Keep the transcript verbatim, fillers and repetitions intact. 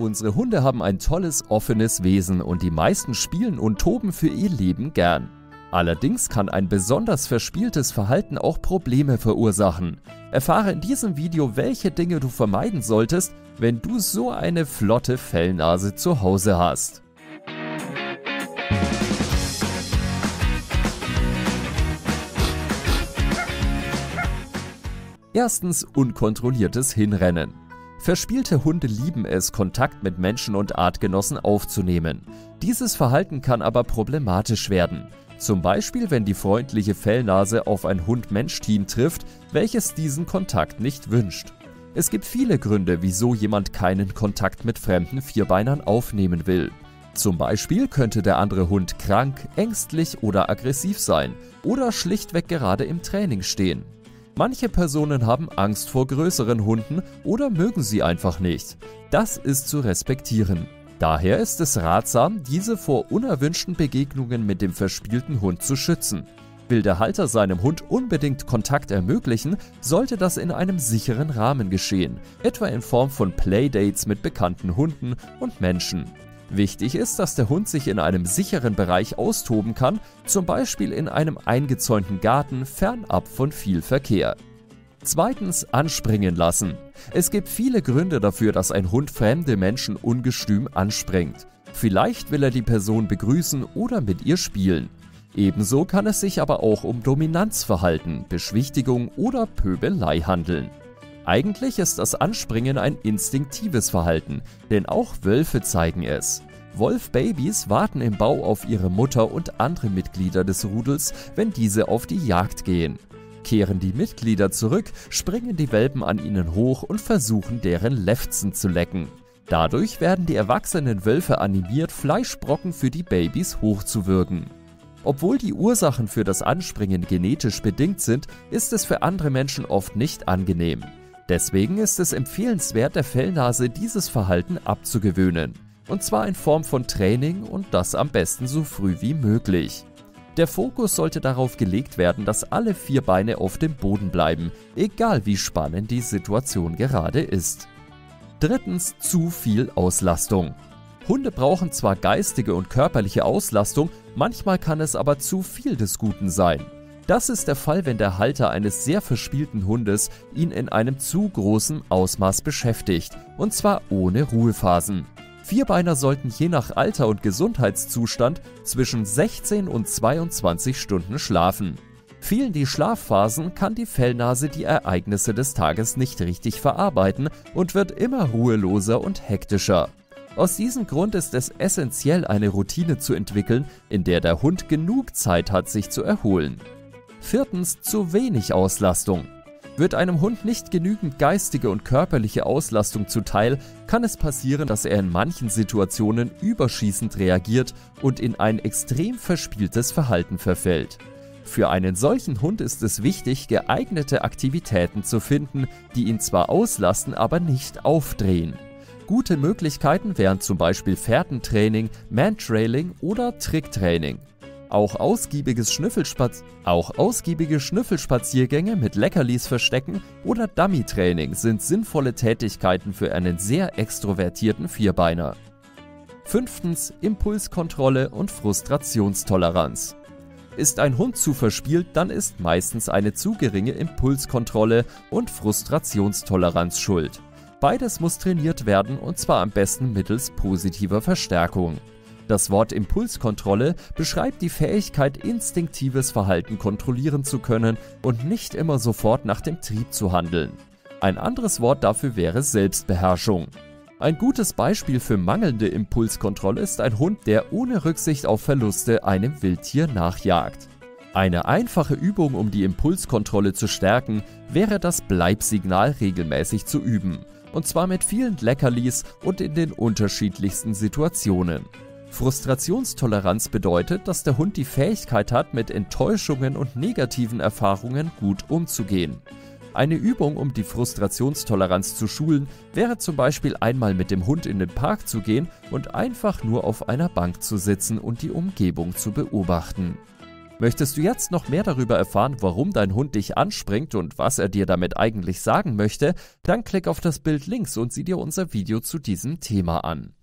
Unsere Hunde haben ein tolles, offenes Wesen und die meisten spielen und toben für ihr Leben gern. Allerdings kann ein besonders verspieltes Verhalten auch Probleme verursachen. Erfahre in diesem Video, welche Dinge du vermeiden solltest, wenn du so eine flotte Fellnase zu Hause hast. Erstens, unkontrolliertes Hinrennen. Verspielte Hunde lieben es, Kontakt mit Menschen und Artgenossen aufzunehmen. Dieses Verhalten kann aber problematisch werden. Zum Beispiel, wenn die freundliche Fellnase auf ein Hund-Mensch-Team trifft, welches diesen Kontakt nicht wünscht. Es gibt viele Gründe, wieso jemand keinen Kontakt mit fremden Vierbeinern aufnehmen will. Zum Beispiel könnte der andere Hund krank, ängstlich oder aggressiv sein oder schlichtweg gerade im Training stehen. Manche Personen haben Angst vor größeren Hunden oder mögen sie einfach nicht. Das ist zu respektieren. Daher ist es ratsam, diese vor unerwünschten Begegnungen mit dem verspielten Hund zu schützen. Will der Halter seinem Hund unbedingt Kontakt ermöglichen, sollte das in einem sicheren Rahmen geschehen, etwa in Form von Playdates mit bekannten Hunden und Menschen. Wichtig ist, dass der Hund sich in einem sicheren Bereich austoben kann, zum Beispiel in einem eingezäunten Garten fernab von viel Verkehr. Zweitens, anspringen lassen. Es gibt viele Gründe dafür, dass ein Hund fremde Menschen ungestüm anspringt. Vielleicht will er die Person begrüßen oder mit ihr spielen. Ebenso kann es sich aber auch um Dominanzverhalten, Beschwichtigung oder Pöbelei handeln. Eigentlich ist das Anspringen ein instinktives Verhalten, denn auch Wölfe zeigen es. Wolfbabys warten im Bau auf ihre Mutter und andere Mitglieder des Rudels, wenn diese auf die Jagd gehen. Kehren die Mitglieder zurück, springen die Welpen an ihnen hoch und versuchen, deren Lefzen zu lecken. Dadurch werden die erwachsenen Wölfe animiert, Fleischbrocken für die Babys hochzuwürgen. Obwohl die Ursachen für das Anspringen genetisch bedingt sind, ist es für andere Menschen oft nicht angenehm. Deswegen ist es empfehlenswert, der Fellnase dieses Verhalten abzugewöhnen. Und zwar in Form von Training und das am besten so früh wie möglich. Der Fokus sollte darauf gelegt werden, dass alle vier Beine auf dem Boden bleiben, egal wie spannend die Situation gerade ist. Drittens, zu viel Auslastung. Hunde brauchen zwar geistige und körperliche Auslastung, manchmal kann es aber zu viel des Guten sein. Das ist der Fall, wenn der Halter eines sehr verspielten Hundes ihn in einem zu großen Ausmaß beschäftigt, und zwar ohne Ruhephasen. Vierbeiner sollten je nach Alter und Gesundheitszustand zwischen sechzehn und zweiundzwanzig Stunden schlafen. Fehlen die Schlafphasen, kann die Fellnase die Ereignisse des Tages nicht richtig verarbeiten und wird immer ruheloser und hektischer. Aus diesem Grund ist es essentiell, eine Routine zu entwickeln, in der der Hund genug Zeit hat, sich zu erholen. Viertens, zu wenig Auslastung. Wird einem Hund nicht genügend geistige und körperliche Auslastung zuteil, kann es passieren, dass er in manchen Situationen überschießend reagiert und in ein extrem verspieltes Verhalten verfällt. Für einen solchen Hund ist es wichtig, geeignete Aktivitäten zu finden, die ihn zwar auslasten, aber nicht aufdrehen. Gute Möglichkeiten wären zum Beispiel Fährtentraining, Mantrailing oder Tricktraining. Auch, ausgiebiges Schnüffelspaz- auch ausgiebige Schnüffelspaziergänge mit Leckerlis verstecken oder Dummy-Training sind sinnvolle Tätigkeiten für einen sehr extrovertierten Vierbeiner. Fünftens, Impulskontrolle und Frustrationstoleranz. Ist ein Hund zu verspielt, dann ist meistens eine zu geringe Impulskontrolle und Frustrationstoleranz schuld. Beides muss trainiert werden, und zwar am besten mittels positiver Verstärkung. Das Wort Impulskontrolle beschreibt die Fähigkeit, instinktives Verhalten kontrollieren zu können und nicht immer sofort nach dem Trieb zu handeln. Ein anderes Wort dafür wäre Selbstbeherrschung. Ein gutes Beispiel für mangelnde Impulskontrolle ist ein Hund, der ohne Rücksicht auf Verluste einem Wildtier nachjagt. Eine einfache Übung, um die Impulskontrolle zu stärken, wäre das Bleibsignal regelmäßig zu üben. Und zwar mit vielen Leckerlis und in den unterschiedlichsten Situationen. Frustrationstoleranz bedeutet, dass der Hund die Fähigkeit hat, mit Enttäuschungen und negativen Erfahrungen gut umzugehen. Eine Übung, um die Frustrationstoleranz zu schulen, wäre zum Beispiel einmal mit dem Hund in den Park zu gehen und einfach nur auf einer Bank zu sitzen und die Umgebung zu beobachten. Möchtest du jetzt noch mehr darüber erfahren, warum dein Hund dich anspringt und was er dir damit eigentlich sagen möchte, dann klick auf das Bild links und sieh dir unser Video zu diesem Thema an.